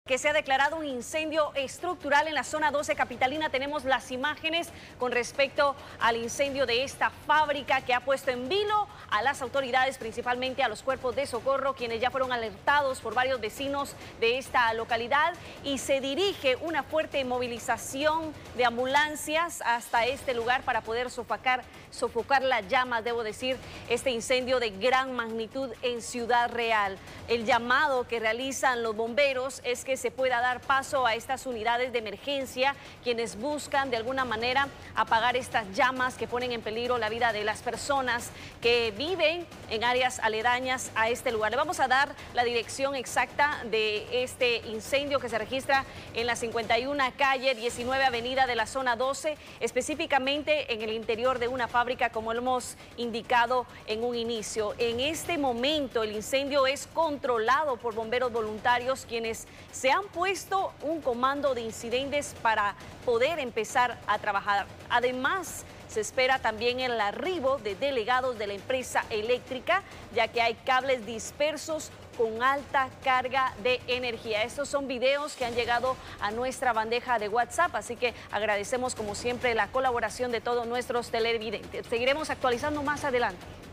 que se ha declarado un incendio estructural en la zona 12 capitalina. Tenemos las imágenes con respecto al incendio de esta fábrica que ha puesto en vilo a las autoridades, principalmente a los cuerpos de socorro, quienes ya fueron alertados por varios vecinos de esta localidad, y se dirige una fuerte movilización de ambulancias hasta este lugar para poder sofocar las llamas, debo decir, este incendio de gran magnitud en Ciudad Real. El llamado que realizan los bomberos es que se pueda dar paso a estas unidades de emergencia, quienes buscan de alguna manera apagar estas llamas que ponen en peligro la vida de las personas que viven en áreas aledañas a este lugar. Le vamos a dar la dirección exacta de este incendio que se registra en la 51 calle 19 avenida de la zona 12, específicamente en el interior de una fábrica, como lo hemos indicado en un inicio. En este momento el incendio es controlado por bomberos voluntarios, quienes se han puesto un comando de incidentes para poder empezar a trabajar. Además, se espera también el arribo de delegados de la empresa eléctrica, ya que hay cables dispersos con alta carga de energía. Estos son videos que han llegado a nuestra bandeja de WhatsApp, así que agradecemos como siempre la colaboración de todos nuestros televidentes. Seguiremos actualizando más adelante.